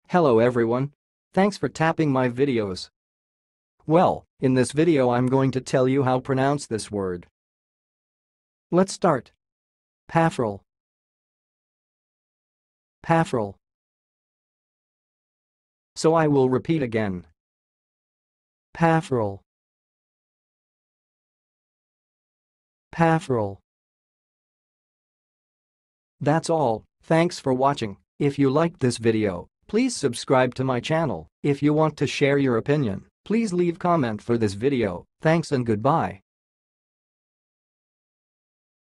Hello everyone. Thanks for tapping my videos. Well, in this video I'm going to tell you how to pronounce this word. Let's start. Paffrel. Paffrel. So I will repeat again. Paffrel. Paffrel. That's all. Thanks for watching. If you liked this video, please subscribe to my channel. If you want to share your opinion, please leave comment for this video. Thanks and goodbye.